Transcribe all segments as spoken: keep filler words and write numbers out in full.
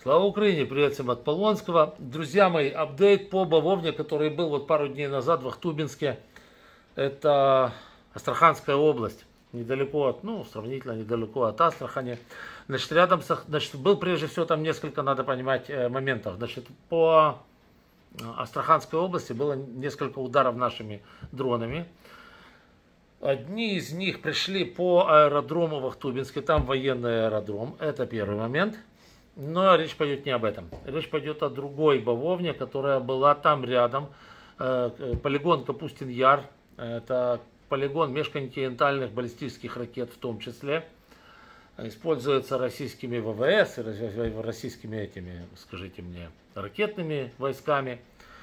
Слава Украине! Привет всем от Полонского. Друзья мои, апдейт по бавовне, который был вот пару дней назад в Ахтубинске. Это Астраханская область. Недалеко от, ну, сравнительно недалеко от Астрахани. Значит, рядом с, значит, был прежде всего там несколько, надо понимать, моментов. Значит, по Астраханской области было несколько ударов нашими дронами. Одни из них пришли по аэродрому в Ахтубинске, там военный аэродром, это первый момент. Но речь пойдет не об этом. Речь пойдет о другой бавовне, которая была там рядом. Полигон Капустин-Яр. Это полигон межконтинентальных баллистических ракет в том числе. Используется российскими ВВС, российскими этими, скажите мне, ракетными войсками.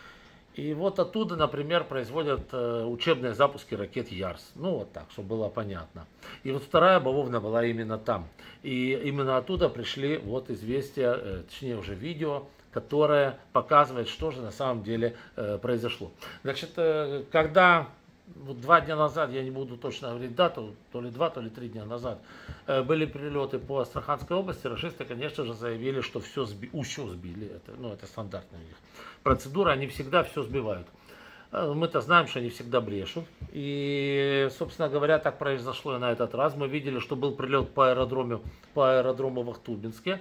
И вот оттуда, например, производят учебные запуски ракет Ярс. Ну, вот так, чтобы было понятно. И вот вторая бавовна была именно там. И именно оттуда пришли вот известия, точнее уже видео, которое показывает, что же на самом деле произошло. Значит, когда вот два дня назад, я не буду точно говорить дату, то ли два, то ли три дня назад, были прилеты по Астраханской области, рашисты, конечно же, заявили, что все сби... еще сбили. Это, ну, это стандартная у них процедура, они всегда все сбивают. Мы-то знаем, что они всегда брешут. И, собственно говоря, так произошло и на этот раз. Мы видели, что был прилет по аэродрому, по аэродрому в Ахтубинске.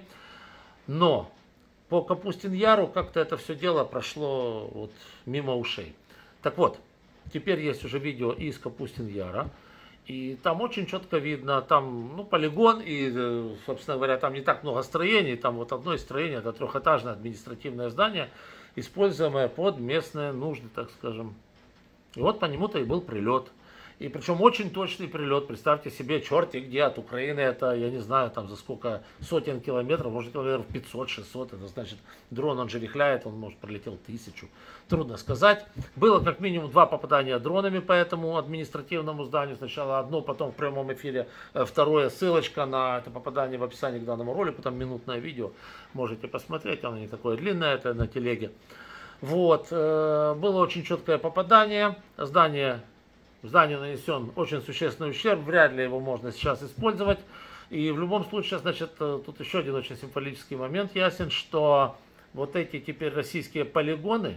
Но по Капустин-Яру как-то это все дело прошло вот мимо ушей. Так вот, теперь есть уже видео из Капустин-Яра. И там очень четко видно, там, ну, полигон, и, собственно говоря, там не так много строений. Там вот одно из строений, это трехэтажное административное здание, используемое под местные нужды, так скажем. И вот по нему-то и был прилет. И причем очень точный прилет. Представьте себе, черти где от Украины, это, я не знаю, там за сколько сотен километров, может километров пятьсот-шестьсот. Это значит, дрон, он же вихляет, он может пролетел тысячу. Трудно сказать. Было как минимум два попадания дронами по этому административному зданию. Сначала одно, потом в прямом эфире второе. Ссылочка на это попадание в описании к данному ролику. Там минутное видео. Можете посмотреть, оно не такое длинное, это на телеге. Вот. Было очень четкое попадание. Здание... В здании нанесен очень существенный ущерб, вряд ли его можно сейчас использовать. И в любом случае, значит, тут еще один очень символический момент ясен, что вот эти теперь российские полигоны,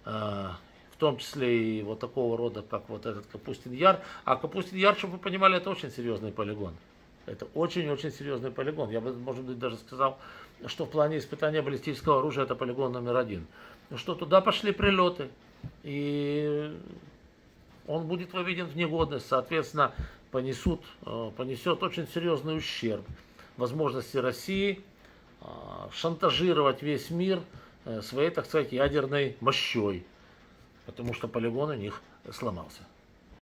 в том числе и вот такого рода, как вот этот Капустин-Яр, а Капустин-Яр, чтобы вы понимали, это очень серьезный полигон. Это очень-очень серьезный полигон. Я бы, может быть, даже сказал, что в плане испытания баллистического оружия это полигон номер один. Что туда пошли прилеты. И... он будет выведен в негодность, соответственно, понесут, понесет очень серьезный ущерб возможности России шантажировать весь мир своей, так сказать, ядерной мощой, потому что полигон у них сломался.